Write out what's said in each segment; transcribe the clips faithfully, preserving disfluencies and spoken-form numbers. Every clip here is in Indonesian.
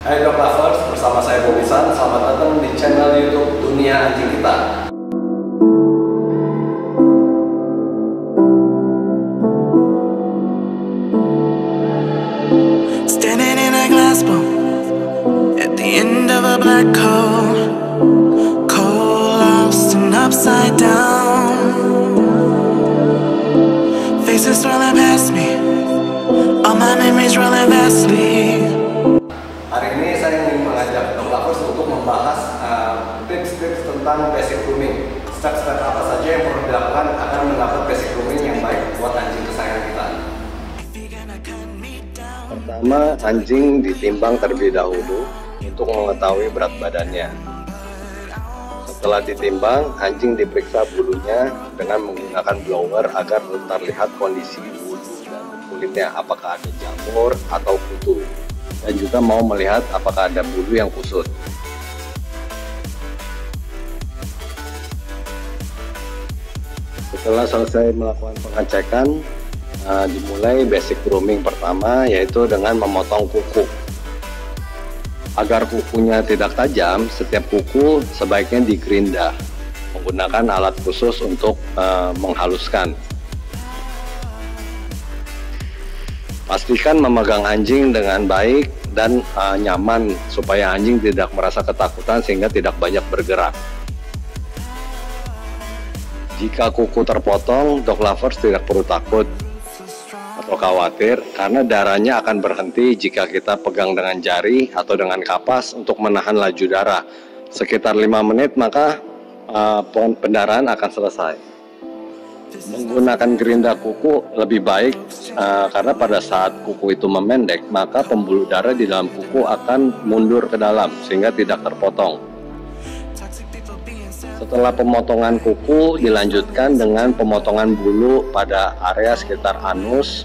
Hai Dog Lovers, bersama saya Bobisan. Selamat datang di channel YouTube Dunia Anjing Kita. Standing in a glass bowl at the end of a black hole, cold, lost and upside down. Faces swirling past me, all my memories rolling vastly. Hari ini saya ingin mengajak Dog Lovers untuk membahas tips-tips uh, tentang basic grooming. Step-step apa saja yang perlu dilakukan agar mendapat basic grooming yang baik buat anjing kesayangan kita. Pertama, anjing ditimbang terlebih dahulu untuk mengetahui berat badannya. Setelah ditimbang, anjing diperiksa bulunya dengan menggunakan blower agar terlihat kondisi bulu dan kulitnya, apakah ada jamur atau kutu. Dan juga mau melihat apakah ada bulu yang kusut. Setelah selesai melakukan pengecekan, uh, dimulai basic grooming pertama, yaitu dengan memotong kuku. Agar kukunya tidak tajam, setiap kuku sebaiknya digerinda menggunakan alat khusus untuk uh, menghaluskan. Pastikan memegang anjing dengan baik dan uh, nyaman supaya anjing tidak merasa ketakutan sehingga tidak banyak bergerak. Jika kuku terpotong, Dog Lovers tidak perlu takut atau khawatir karena darahnya akan berhenti jika kita pegang dengan jari atau dengan kapas untuk menahan laju darah. Sekitar lima menit maka uh, pendarahan akan selesai. Menggunakan gerinda kuku lebih baik uh, karena pada saat kuku itu memendek maka pembuluh darah di dalam kuku akan mundur ke dalam sehingga tidak terpotong. Setelah pemotongan kuku dilanjutkan dengan pemotongan bulu pada area sekitar anus,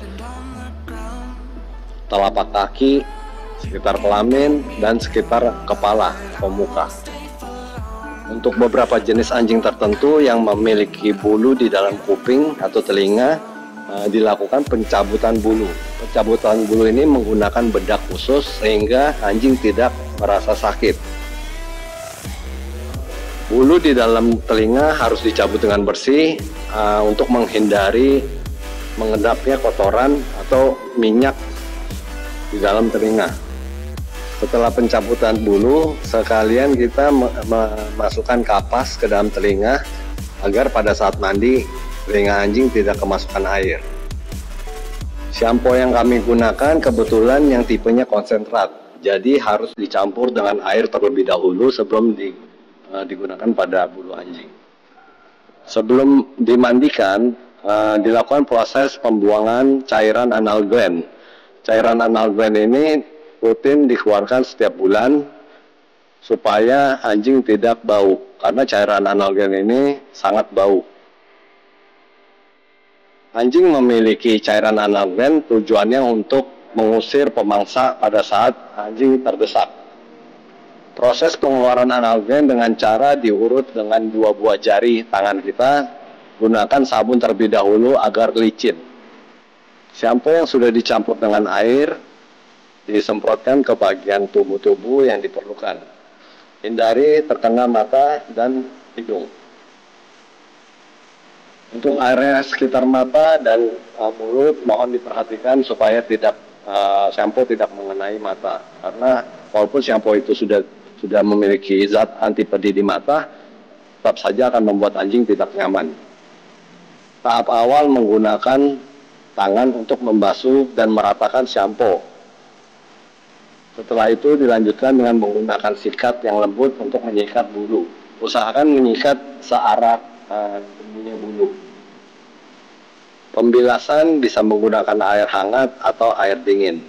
telapak kaki, sekitar kelamin, dan sekitar kepala atau muka. Untuk beberapa jenis anjing tertentu yang memiliki bulu di dalam kuping atau telinga, uh, dilakukan pencabutan bulu. Pencabutan bulu ini menggunakan bedak khusus sehingga anjing tidak merasa sakit. Bulu di dalam telinga harus dicabut dengan bersih uh, untuk menghindari mengendapnya kotoran atau minyak di dalam telinga. Setelah pencabutan bulu, sekalian kita memasukkan kapas ke dalam telinga agar pada saat mandi telinga anjing tidak kemasukan air. Shampoo yang kami gunakan kebetulan yang tipenya konsentrat, jadi harus dicampur dengan air terlebih dahulu sebelum di, uh, digunakan pada bulu anjing. Sebelum dimandikan, uh, dilakukan proses pembuangan cairan anal gland. Cairan anal gland ini rutin dikeluarkan setiap bulan supaya anjing tidak bau karena cairan anal gland ini sangat bau. Anjing memiliki cairan anal gland tujuannya untuk mengusir pemangsa pada saat anjing terdesak. Proses pengeluaran anal gland dengan cara diurut dengan dua buah jari tangan kita, gunakan sabun terlebih dahulu agar licin. Shampoo yang sudah dicampur dengan air disemprotkan ke bagian tubuh-tubuh yang diperlukan. Hindari terkena mata dan hidung. Untuk area sekitar mata dan uh, mulut mohon diperhatikan supaya tidak uh, shampoo tidak mengenai mata. Karena walaupun shampoo itu sudah sudah memiliki zat anti pedih di mata, tetap saja akan membuat anjing tidak nyaman. Tahap awal menggunakan tangan untuk membasuh dan meratakan shampoo. Setelah itu dilanjutkan dengan menggunakan sikat yang lembut untuk menyikat bulu. Usahakan menyikat searah uh, tumbuhnya bulu. Pembilasan bisa menggunakan air hangat atau air dingin.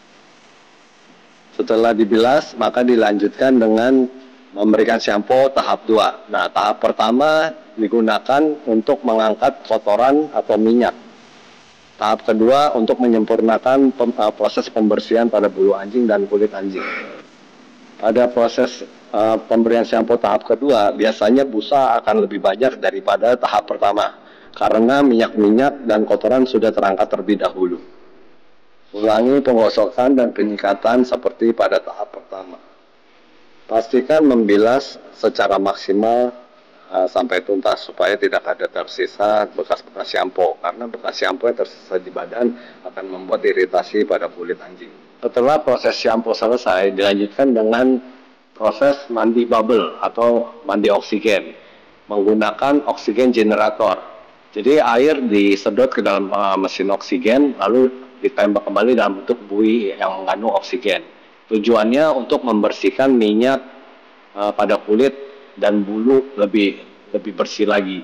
Setelah dibilas, maka dilanjutkan dengan memberikan shampoo tahap dua. Nah, tahap pertama digunakan untuk mengangkat kotoran atau minyak. Tahap kedua untuk menyempurnakan pem, uh, proses pembersihan pada bulu anjing dan kulit anjing. Pada proses uh, pemberian shampoo tahap kedua, biasanya busa akan lebih banyak daripada tahap pertama karena minyak-minyak dan kotoran sudah terangkat terlebih dahulu. Ulangi penggosokan dan penyikatan seperti pada tahap pertama. Pastikan membilas secara maksimal uh, sampai tuntas supaya tidak ada tersisa bekas-bekas shampoo, karena bekas shampoo yang tersisa di badan akan membuat iritasi pada kulit anjing. Setelah proses shampoo selesai, dilanjutkan dengan proses mandi bubble atau mandi oksigen menggunakan oksigen generator. Jadi air disedot ke dalam uh, mesin oksigen lalu ditembak kembali dalam bentuk buih yang mengandung oksigen. Tujuannya untuk membersihkan minyak uh, pada kulit dan bulu lebih lebih bersih lagi.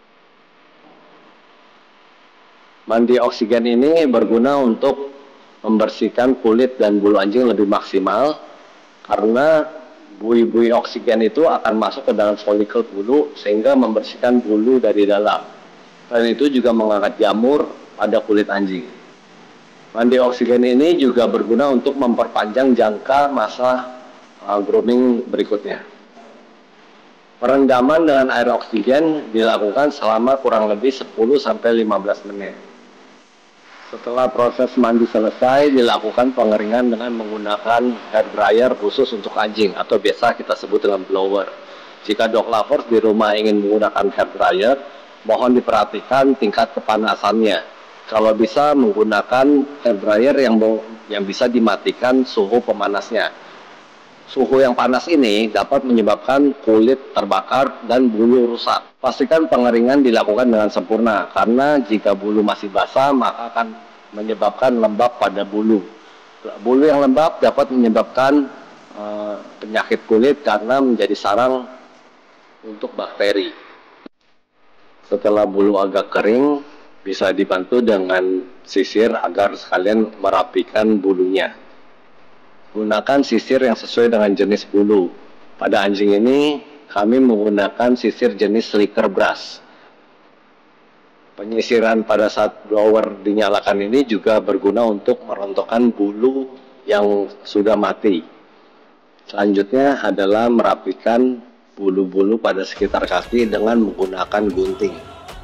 Mandi oksigen ini berguna untuk membersihkan kulit dan bulu anjing lebih maksimal karena buih-buih oksigen itu akan masuk ke dalam folikel bulu sehingga membersihkan bulu dari dalam. Selain itu juga mengangkat jamur pada kulit anjing. Mandi oksigen ini juga berguna untuk memperpanjang jangka masa uh, grooming berikutnya. Perendaman dengan air oksigen dilakukan selama kurang lebih sepuluh sampai lima belas menit. Setelah proses mandi selesai, dilakukan pengeringan dengan menggunakan hair dryer khusus untuk anjing atau biasa kita sebut dengan blower. Jika dog lovers di rumah ingin menggunakan hair dryer, mohon diperhatikan tingkat kepanasannya. Kalau bisa menggunakan hair dryer yang yang bisa dimatikan suhu pemanasnya. Suhu yang panas ini dapat menyebabkan kulit terbakar dan bulu rusak. Pastikan pengeringan dilakukan dengan sempurna karena jika bulu masih basah maka akan menyebabkan lembab pada bulu. Bulu yang lembab dapat menyebabkan uh, penyakit kulit karena menjadi sarang untuk bakteri. Setelah bulu agak kering, bisa dibantu dengan sisir agar sekalian merapikan bulunya. Gunakan sisir yang sesuai dengan jenis bulu. Pada anjing ini, kami menggunakan sisir jenis slicker brush. Penyisiran pada saat blower dinyalakan ini juga berguna untuk merontokkan bulu yang sudah mati. Selanjutnya adalah merapikan bulu-bulu pada sekitar kaki dengan menggunakan gunting.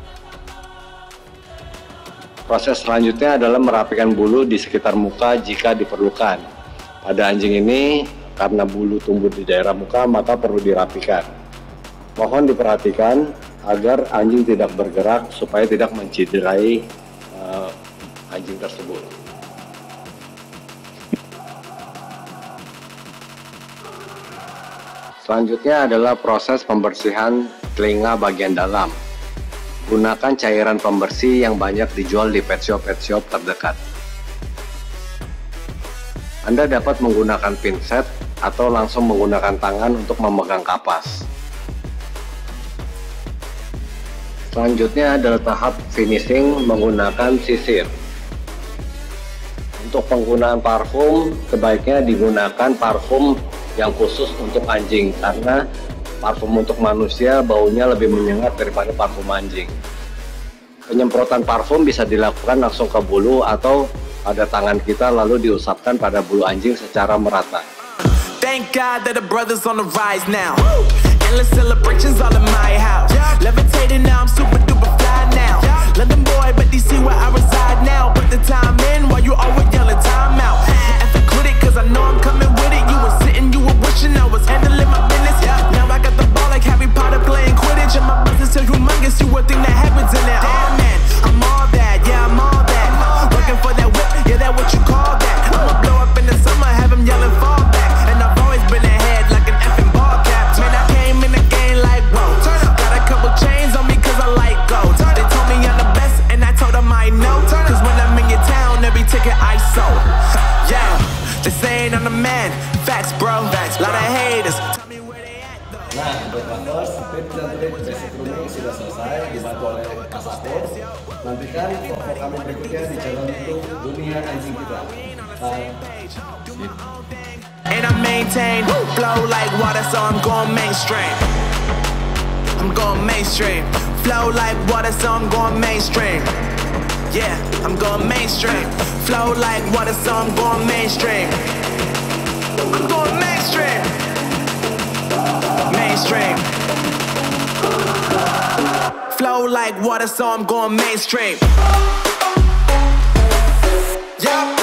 Proses selanjutnya adalah merapikan bulu di sekitar muka jika diperlukan. Pada anjing ini, karena bulu tumbuh di daerah muka, maka perlu dirapikan. Mohon diperhatikan agar anjing tidak bergerak supaya tidak mencederai uh, anjing tersebut. Selanjutnya adalah proses pembersihan telinga bagian dalam. Gunakan cairan pembersih yang banyak dijual di pet shop-pet shop terdekat. Anda dapat menggunakan pinset atau langsung menggunakan tangan untuk memegang kapas. Selanjutnya adalah tahap finishing menggunakan sisir. Untuk penggunaan parfum, sebaiknya digunakan parfum yang khusus untuk anjing karena parfum untuk manusia baunya lebih menyengat daripada parfum anjing. Penyemprotan parfum bisa dilakukan langsung ke bulu atau pada tangan kita lalu diusapkan pada bulu anjing secara merata. Thank God that the brothers on the rise now. Endless celebrations all in my house. Levitating now, I'm super duper fly now. London boy, but D C where I reside now. Put the time in while you always yelling time out. And for quit it, cause I know I'm coming with it. You were sitting, you were wishing I was handling my business. Now I got the ball like Harry Potter playing Quidditch. And my business is humongous, you would think that happens in it. Oh man, I'm all that, yeah, I'm all that. Working for that whip, yeah, that what you call that. I'ma blow up in the summer, have them yelling fall back. And I've always been ahead like an effing ball cap. Man, I came in the game like, whoa. Got a couple chains on me cause I like gold. They told me I'm the best and I told them I know. Cause when I'm in your town, every ticket I sold. Yeah, they saying I'm the man. Facts bro, facts, lot of haters. Tell me where they at though. Nah, untuk lovers, speed dan trik basic grooming sudah selesai dibantu oleh Kasapur. Nantikan video kami berikutnya di channel YouTube Dunia Anjing Kita. And I maintain, flow like water, so I'm going mainstream. I'm going mainstream. Flow like water, so I'm going mainstream. Yeah, I'm going mainstream. Flow like water, so I'm going mainstream. I'm going mainstream. Mainstream. Flow like water, so I'm going mainstream. Yeah.